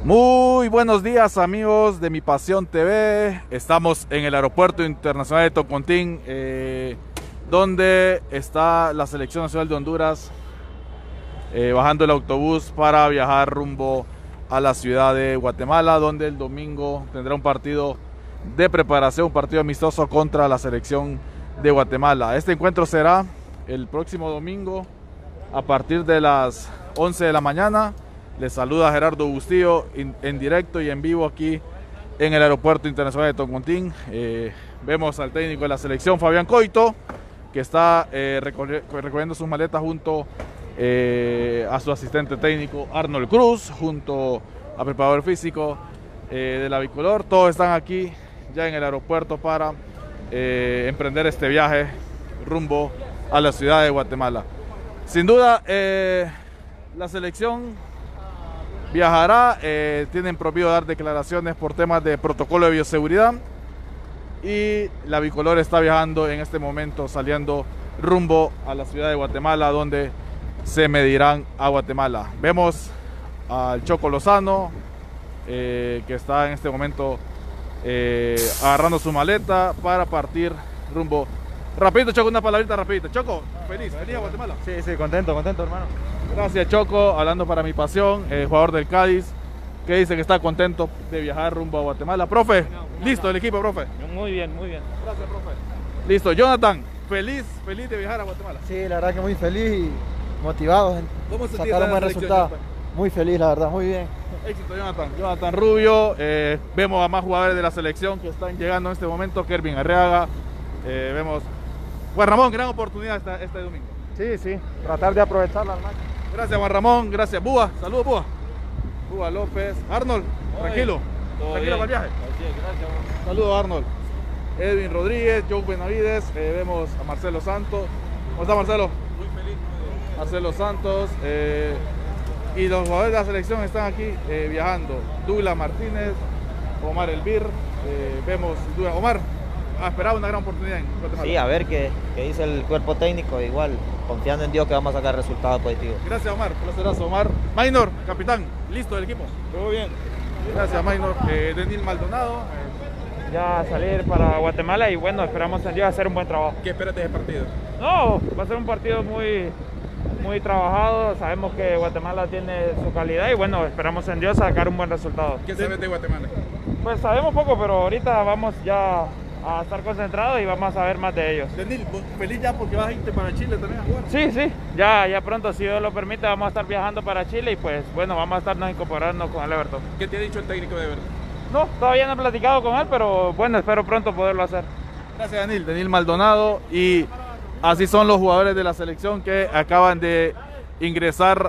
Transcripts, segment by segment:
Muy buenos días, amigos de Mi Pasión TV. Estamos en el Aeropuerto Internacional de Tocontín, donde está la Selección Nacional de Honduras bajando el autobús para viajar rumbo a la ciudad de Guatemala, donde el domingo tendrá un partido de preparación, un partido amistoso contra la Selección de Guatemala. Este encuentro será el próximo domingo a partir de las 11 de la mañana. Les saluda Gerardo Bustillo en directo y en vivo aquí en el Aeropuerto Internacional de Tocontín. Vemos al técnico de la selección, Fabián Coito, que está recorriendo sus maletas junto a su asistente técnico Arnold Cruz, junto al preparador físico de la Bicolor. Todos están aquí ya en el aeropuerto para emprender este viaje rumbo a la ciudad de Guatemala. Sin duda, la selección viajará, tienen prohibido dar declaraciones por temas de protocolo de bioseguridad, y la Bicolor está viajando en este momento, saliendo rumbo a la ciudad de Guatemala, donde se medirán a Guatemala. Vemos al Choco Lozano, que está en este momento agarrando su maleta para partir rumbo. Rapidito, Choco, una palabrita rapidita. Choco, feliz a Guatemala. Sí, contento, hermano. Gracias, Choco, hablando para Mi Pasión, jugador del Cádiz, que dice que está contento de viajar rumbo a Guatemala. Profe, listo el equipo, profe. Muy bien. Gracias, profe. Listo, Jonathan, feliz de viajar a Guatemala. Sí, la verdad que muy feliz y motivado en ¿Cómo se sacar un buen resultado. Muy feliz, la verdad, muy bien. Éxito, Jonathan. Jonathan Rubio, vemos a más jugadores de la selección que están llegando en este momento. Kervin Arriaga, vemos Juan Ramón, gran oportunidad este domingo. Sí, tratar de aprovecharla al máximo. Gracias, Juan Ramón, gracias, Búa, saludos, Búa. Búa López, Arnold, tranquilo para el viaje. Gracias. Saludos, Arnold. Edwin Rodríguez, Joe Benavides, vemos a Marcelo Santos. ¿Cómo está, Marcelo? Muy feliz. Marcelo Santos, y los jugadores de la selección están aquí viajando. Douglas Martínez, Omar Elvir, vemos Omar. Esperaba una gran oportunidad en Guatemala. Sí, a ver qué dice el cuerpo técnico, igual, confiando en Dios que vamos a sacar resultados positivos. Gracias, Omar, placerazo, Omar. Minor, capitán, listo del equipo. Todo bien. Gracias, Minor. Denil Maldonado. Ya salir para Guatemala y bueno, esperamos en Dios hacer un buen trabajo. ¿Qué esperas de ese partido? No, va a ser un partido muy trabajado. Sabemos que Guatemala tiene su calidad y bueno, esperamos en Dios sacar un buen resultado. ¿Qué sabes de Guatemala? Pues sabemos poco, pero ahorita vamos ya a estar concentrados y vamos a ver más de ellos. Denil, feliz ya porque vas a irte para Chile también a jugar. Sí, ya pronto, si Dios lo permite, vamos a estar viajando para Chile y pues bueno, vamos a estarnos incorporando con el Everton. ¿Qué te ha dicho el técnico de Everton? No, todavía no he platicado con él, pero bueno, espero pronto poderlo hacer. Gracias, Denil Maldonado. Y así son los jugadores de la selección que acaban de ingresar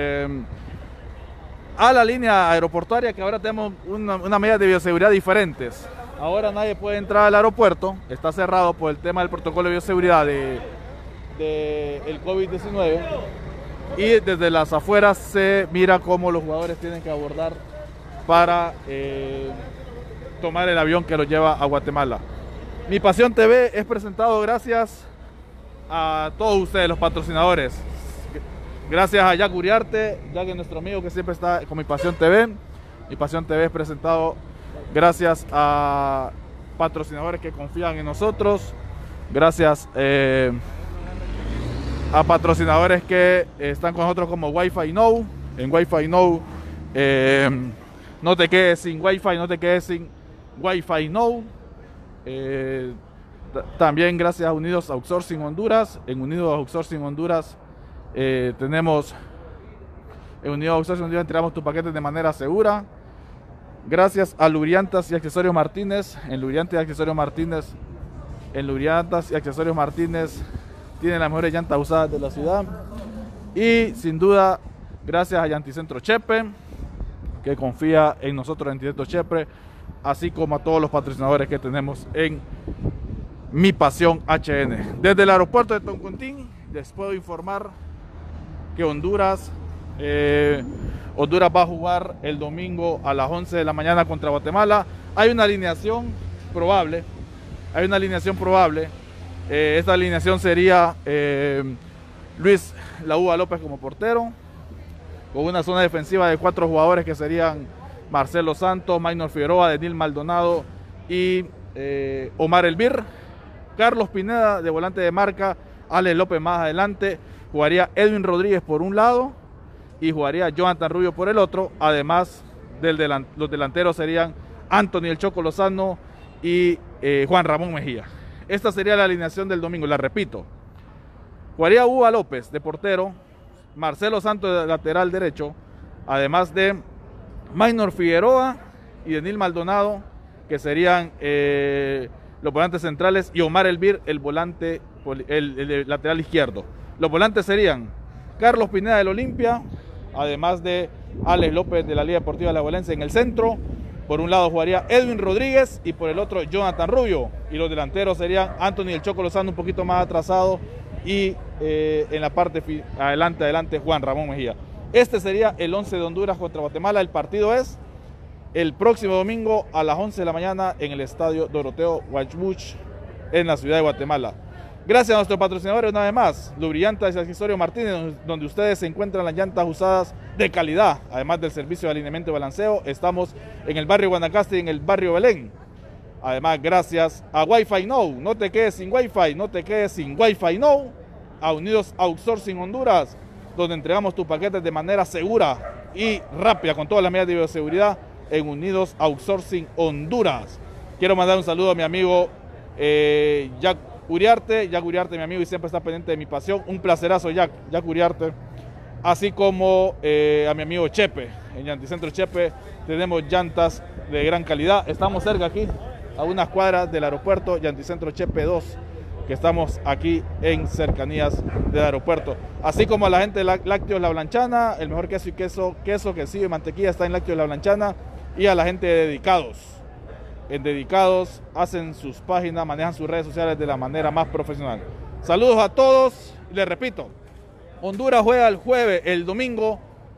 a la línea aeroportuaria, que ahora tenemos una medida de bioseguridad diferentes. Ahora nadie puede entrar al aeropuerto, está cerrado por el tema del protocolo de bioseguridad del COVID-19, y desde las afueras se mira cómo los jugadores tienen que abordar para tomar el avión que los lleva a Guatemala. Mi Pasión TV es presentado gracias a todos ustedes, los patrocinadores. Gracias a Jack Uriarte, Jack es nuestro amigo que siempre está con Mi Pasión TV. Mi Pasión TV es presentado gracias a patrocinadores que confían en nosotros, gracias a patrocinadores que están con nosotros como Wi-Fi Now. En Wi-Fi Now no te quedes sin Wi-Fi, no te quedes sin Wi-Fi Now. También gracias a Unidos Outsourcing Honduras. En Unidos Outsourcing Honduras entregamos tus paquetes de manera segura. Gracias a Lubriantas y Accesorios Martínez. En Lubriantas y Accesorios Martínez tienen las mejores llantas usadas de la ciudad. Y sin duda, gracias a Llanticentro Chepe, que confía en nosotros en Llanticentro Chepe, así como a todos los patrocinadores que tenemos en Mi Pasión HN. Desde el aeropuerto de Tocontín les puedo informar que Honduras va a jugar el domingo a las 11 de la mañana contra Guatemala. Hay una alineación probable. Esta alineación sería Luis La Uva López como portero, con una zona defensiva de 4 jugadores que serían Marcelo Santos, Maynor Figueroa, Denil Maldonado y Omar Elvir. Carlos Pineda de volante de marca, Alex López más adelante, jugaría Edwin Rodríguez por un lado y jugaría Jonathan Rubio por el otro. Además, los delanteros serían Anthony El Choco Lozano y Juan Ramón Mejía. Esta sería la alineación del domingo, la repito. Jugaría Uva López de portero, Marcelo Santos de lateral derecho, además de Maynor Figueroa y Denil Maldonado, que serían los volantes centrales, y Omar Elvir, el volante, el lateral izquierdo. Los volantes serían Carlos Pineda del Olimpia, además de Alex López de la Liga Deportiva de La Valencia en el centro. Por un lado jugaría Edwin Rodríguez y por el otro Jonathan Rubio. Y los delanteros serían Anthony El Choco Lozano un poquito más atrasado y en la parte adelante Juan Ramón Mejía. Este sería el 11 de Honduras contra Guatemala. El partido es el próximo domingo a las 11 de la mañana en el estadio Doroteo Guachbuch en la ciudad de Guatemala. Gracias a nuestros patrocinadores una vez más, Lubriantas y Accesorios Martínez, donde ustedes se encuentran las llantas usadas de calidad, además del servicio de alineamiento y balanceo. Estamos en el barrio Guanacaste y en el barrio Belén. Además, gracias a Wi-Fi Now, no te quedes sin Wi-Fi, no te quedes sin Wi-Fi Now, a Unidos Outsourcing Honduras, donde entregamos tus paquetes de manera segura y rápida con todas las medidas de bioseguridad en Unidos Outsourcing Honduras. Quiero mandar un saludo a mi amigo Jack Uriarte, mi amigo y siempre está pendiente de mi pasión. Un placerazo, Jack Uriarte. Así como a mi amigo Chepe, en Llanticentro Chepe tenemos llantas de gran calidad. Estamos cerca aquí, a unas cuadras del aeropuerto, Llanticentro Chepe 2, que estamos aquí en cercanías del aeropuerto. Así como a la gente de Lácteos La Blanchana, el mejor queso y quesillo y mantequilla está en Lácteos La Blanchana. Y a la gente de Dedicados. En Dedicados hacen sus páginas, manejan sus redes sociales de la manera más profesional. Saludos a todos. Les repito, Honduras juega el domingo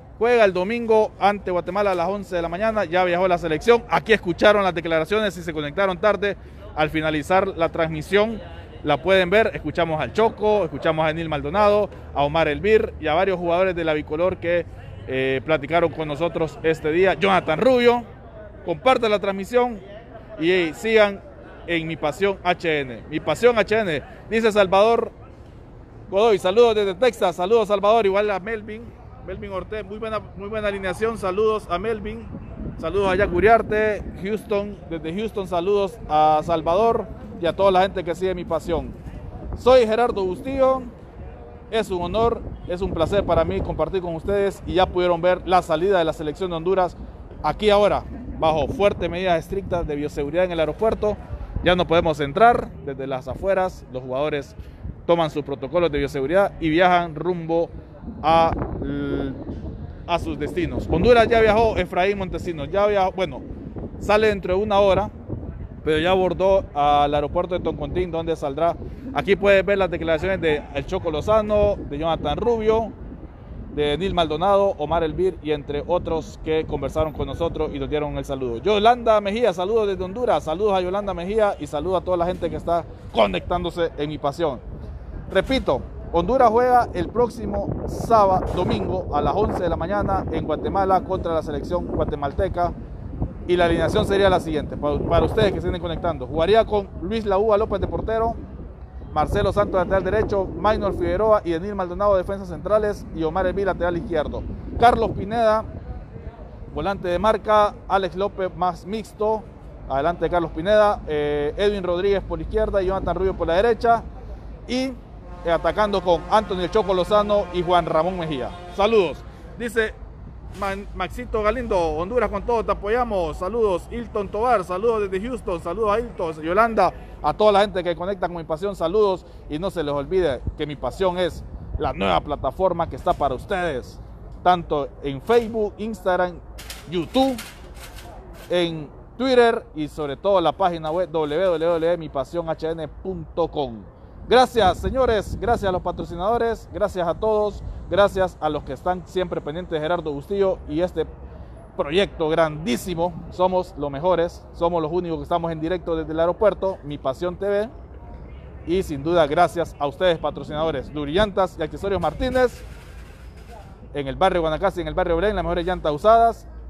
ante Guatemala a las 11 de la mañana. Ya viajó la selección. Aquí escucharon las declaraciones. Si se conectaron tarde, al finalizar la transmisión la pueden ver. Escuchamos al Choco, escuchamos a Denil Maldonado, a Omar Elvir y a varios jugadores de la bicolor que platicaron con nosotros este día. Jonathan Rubio, compartan la transmisión y sigan en Mi Pasión HN. Mi Pasión HN, dice Salvador Godoy, saludos desde Texas, saludos Salvador, igual a Melvin Ortez, muy buena alineación, saludos a Melvin, saludos a Jack Uriarte, desde Houston, saludos a Salvador y a toda la gente que sigue Mi Pasión. Soy Gerardo Bustillo. Es un honor, es un placer para mí compartir con ustedes y ya pudieron ver la salida de la selección de Honduras aquí ahora, bajo fuertes medidas estrictas de bioseguridad en el aeropuerto. Ya no podemos entrar desde las afueras, los jugadores toman sus protocolos de bioseguridad y viajan rumbo a sus destinos. Honduras ya viajó Efraín Montesinos, sale dentro de una hora, pero ya abordó al aeropuerto de Toncontín, donde saldrá. Aquí puedes ver las declaraciones de El Choco Lozano, de Jonathan Rubio, de Denil Maldonado, Omar Elvir y entre otros que conversaron con nosotros y nos dieron el saludo. Yolanda Mejía, saludos desde Honduras, saludos a Yolanda Mejía y saludos a toda la gente que está conectándose en Mi Pasión. Repito, Honduras juega el próximo domingo a las 11 de la mañana en Guatemala contra la selección guatemalteca. Y la alineación sería la siguiente, para ustedes que se estén conectando. Jugaría con Luis La Uva López de portero, Marcelo Santos lateral derecho, Maynor Figueroa y Denil Maldonado defensas centrales y Omar Elvir lateral izquierdo. Carlos Pineda, volante de marca, Alex López más mixto, adelante de Carlos Pineda, Edwin Rodríguez por la izquierda y Jonathan Rubio por la derecha. Y atacando con Anthony El Choco Lozano y Juan Ramón Mejía. Saludos. Dice Maxito Galindo, Honduras con todo, te apoyamos. Saludos, Hilton Tobar, saludos desde Houston, saludos a Hilton, Yolanda, a toda la gente que conecta con Mi Pasión, saludos. Y no se les olvide que Mi Pasión es la nueva plataforma que está para ustedes, tanto en Facebook, Instagram, YouTube, en Twitter y sobre todo la página web www.mipasionhn.com. Gracias, señores, gracias a los patrocinadores, gracias a todos, gracias a los que están siempre pendientes de Gerardo Bustillo y este proyecto grandísimo. Somos los mejores, somos los únicos que estamos en directo desde el aeropuerto, Mi Pasión TV. Y sin duda, gracias a ustedes, patrocinadores, Lubriantas y Accesorios Martínez, en el barrio Guanacaste y en el barrio Belén, las mejores llantas usadas.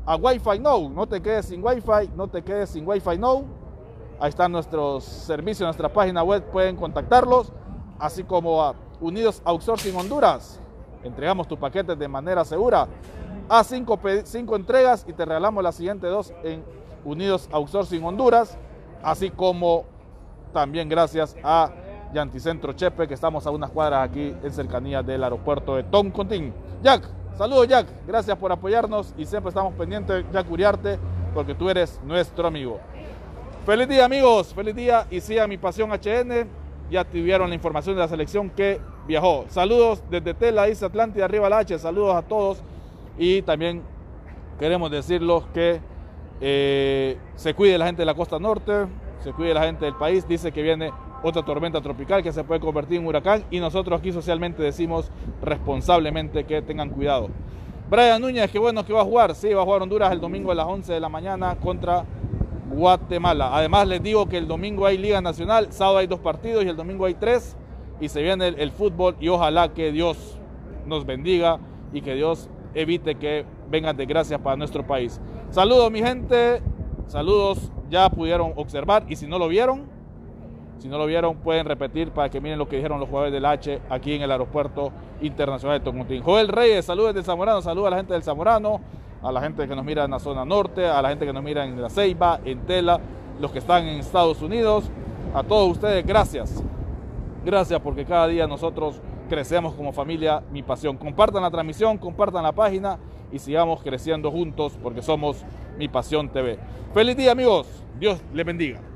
a Wi-Fi No. No te quedes sin Wi-Fi, no te quedes sin Wi-Fi No. Ahí están nuestros servicios en nuestra página web, pueden contactarlos, así como a Unidos Outsourcing Honduras. Entregamos tus paquetes de manera segura. Haz 5 entregas y te regalamos las siguientes 2 en Unidos Outsourcing Honduras, así como también gracias a Yanticentro Chepe, que estamos a unas cuadras aquí en cercanía del aeropuerto de Toncontín. Jack, saludos Jack, gracias por apoyarnos y siempre estamos pendientes, Jack Uriarte, porque tú eres nuestro amigo. Feliz día amigos, feliz día y sigan Mi Pasión HN. Ya tuvieron la información de la selección que viajó. Saludos desde Tela, Isla Atlántida, arriba la H, saludos a todos. Y también queremos decirles que se cuide la gente de la costa norte, se cuide la gente del país. Dice que viene otra tormenta tropical que se puede convertir en huracán y nosotros aquí socialmente decimos responsablemente que tengan cuidado. Brian Núñez, qué bueno que va a jugar. Sí, va a jugar Honduras el domingo a las 11 de la mañana contra Guatemala. Además les digo que el domingo hay Liga Nacional, sábado hay 2 partidos y el domingo hay 3 y se viene el fútbol y ojalá que Dios nos bendiga y que Dios evite que vengan desgracias para nuestro país. Saludos mi gente, saludos, ya pudieron observar y si no lo vieron pueden repetir para que miren lo que dijeron los jugadores del H aquí en el aeropuerto internacional de Toncontín. Joel Reyes, saludos del Zamorano, saludos a la gente del Zamorano, a la gente que nos mira en la zona norte, a la gente que nos mira en La Ceiba, en Tela, los que están en Estados Unidos, a todos ustedes, gracias. Gracias porque cada día nosotros crecemos como familia Mi Pasión. Compartan la transmisión, compartan la página y sigamos creciendo juntos porque somos Mi Pasión TV. Feliz día amigos, Dios les bendiga.